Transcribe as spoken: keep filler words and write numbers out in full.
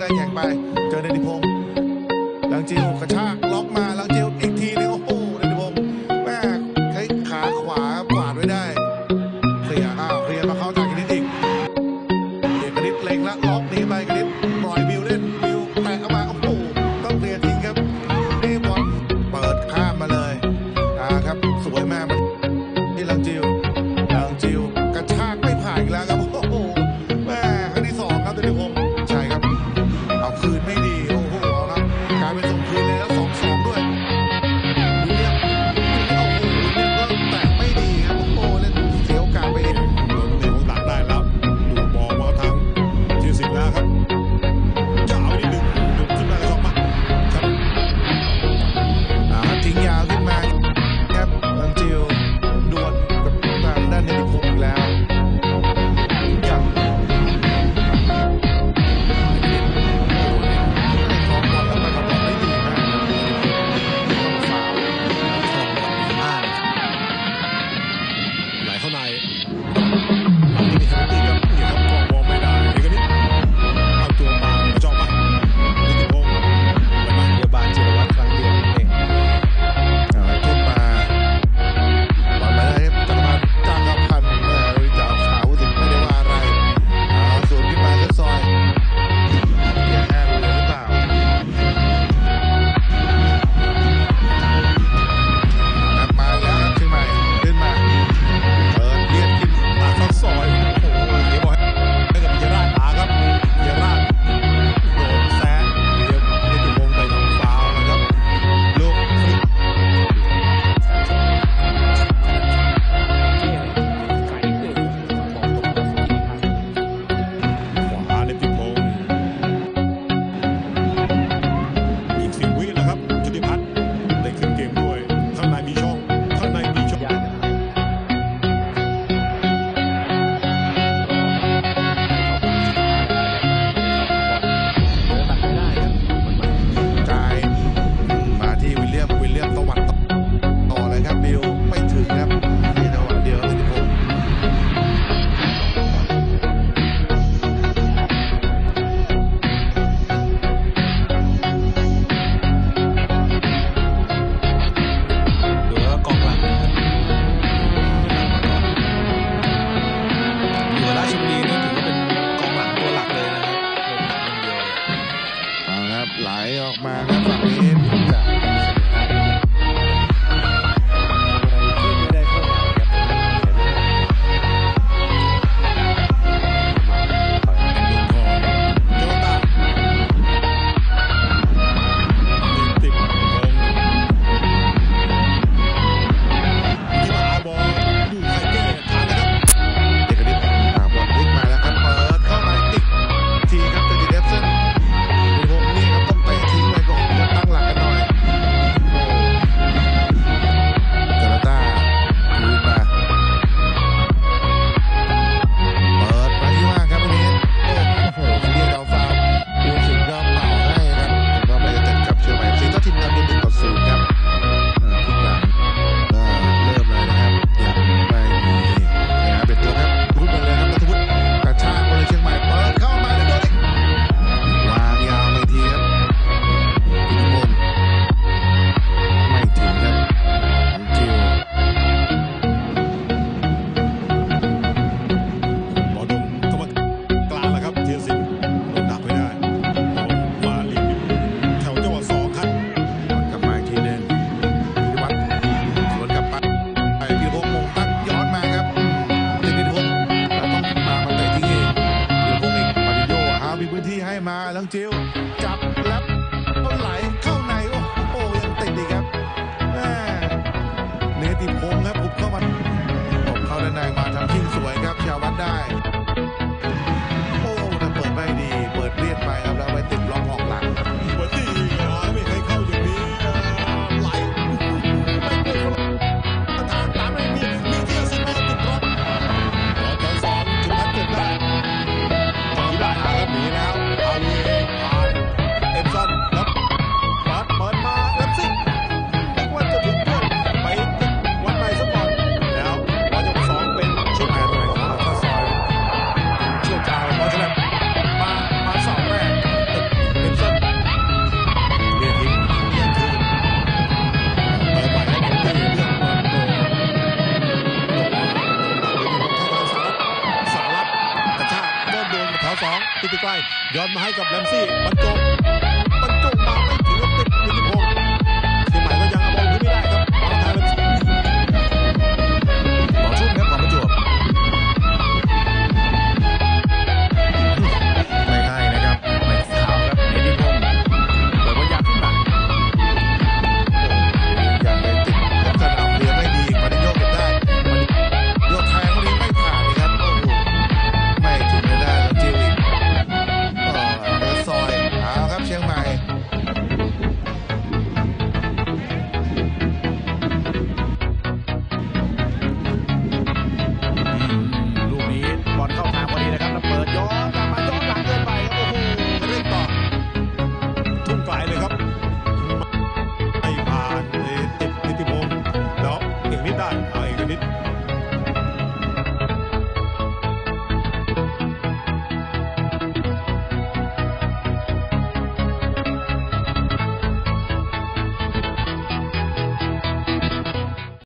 ได้แข่งไปเจอเดนิพงศ์ลังจิวกระชากล็อกมาลังจิวอีกทีนึงโอ้โหเดนิพงศ์แม่ใช้ขาขวากวาดไว้ได้เคลียร์อ้าวเคลียร์มาเข้าทางกนิษฐ์อีกเอกนิษฐ์เล็งแล้วล็อกหนีไปกนิษฐ์ปล่อยบิวเล่นบิวแตะเข้ามาโอ้โหต้องเคลียร์ทิ้งครับนี่บอลเปิดข้ามมาเลยอ่าครับสวยมากมันที่ลังจิวลังจิวกระชากไม่ผ่านอีกแล้วครับโอ้โหแม่ครั้งที่สองครับเดนิพงศ์ใช่ครับเอาคืนไม่ดีโอ้โหครับกลายเป็นส่งคืนเลยแล้วสองสองด้วยดูเนี่ยโอ้โหเนี่ยก็แตะไม่ดีครับโอ้โหเล่นเสียโอกาสไปเองโดนเตะของหลังได้แล้วดูบอลมาทางที่สิบแล้วครับยาวนิดนึงดึงขึ้นมาแล้วมาครับอ่าทิ้งยาวขึ้นมาครับลังจิวดวลกับทางด้านเดนิพงศ์อีกแล้วยังของบอลแล้วมันกับบอลได้ดีมากต้องฟาวล์ของบอลดีมากไหลเข้าในนี่ครับนี่ครับนี่ครับกองมองไม่ได้เอกนิษฐ์เอาตัวบางจ่อมาเดนิพงศ์ไปมาเดี๋ยวบานจิรวัตรครั้งเดียวเองอ่าทุ่มมาบอลมาได้จักรพันธ์จักรพันธ์เอ่อจะเอาขาวถึงไม่ได้ว่าอะไรอ่าสวนขึ้นมาขึ้นซอยแย่แอนเลยหรือเปล่าครับมาแล้วครับขึ้นมาขึ้นมาเปิดเลียดขึ้นตัดติดที่ใกล้ย้อนมาให้กับแรมซี่บรรจบ